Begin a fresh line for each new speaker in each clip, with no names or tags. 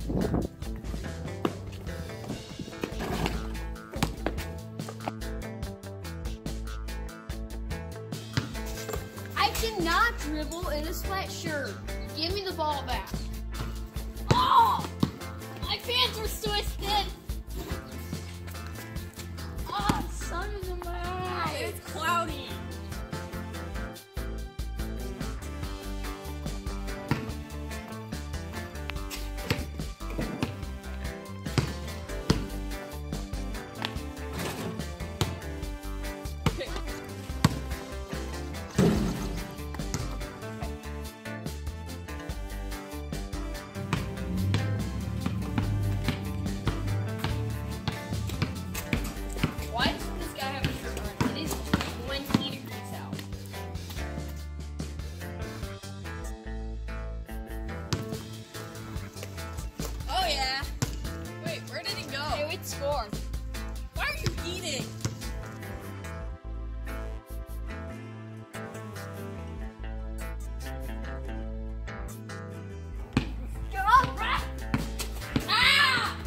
I cannot dribble in a sweatshirt. Give me the ball back. Oh! My pants are twisted. Oh, sun is in my eye.
It's cloudy.
Why doesn't this guy have a shirt on? It is 20 degrees out.
Oh yeah. Wait, where did he go?
Hey, we scored.
Why are you eating?
Get off, Brett! Ah!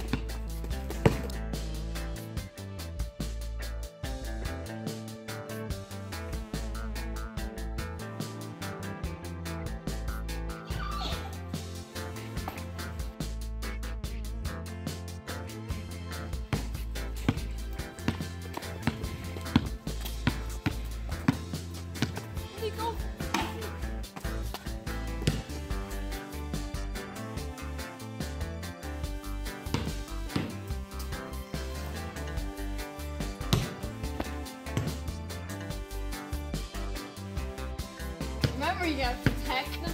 Where'd he go? Remember, you gotta protect